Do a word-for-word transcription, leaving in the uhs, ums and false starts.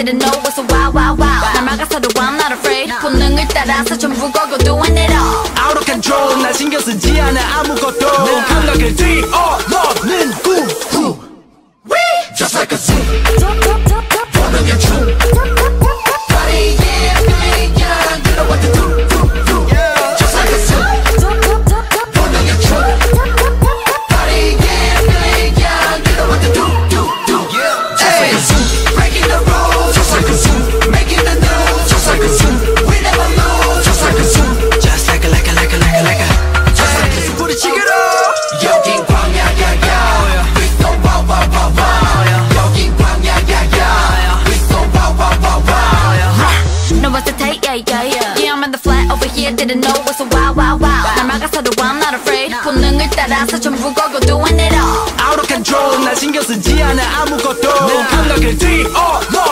didn't know was so wow wow wow 날 막아서도 I'm not afraid 본능을 따라서 전부 걸고 doing it all Out of control 나 신경 쓰지 않아 아무것도 내 감각을 뛰어넘는 꿈 Just like a zoo 본능의 춤 Party yeah feeling young You know what to do Just like a zoo 본능의 춤 Party yeah feeling young You know what to do Just like a zoo breaking the rules Just like a zoo making the news Just like a zoo we never lose Just like a zoo Just like a like a like a like a like a Just like a zoo 부딪히기로 여긴 광야야야 We so wow wow wow wow 여긴 광야야야 We so wow wow wow wow Know what's the take yeah yeah yeah Yeah I'm in the flat over here didn't know was so wow wow wow 날 막아서도 I'm not afraid 본능을 따라서 전부 걸고 doing it all Out of control 나 신경 쓰지 않아 아무것도 내 감각을 뛰어넘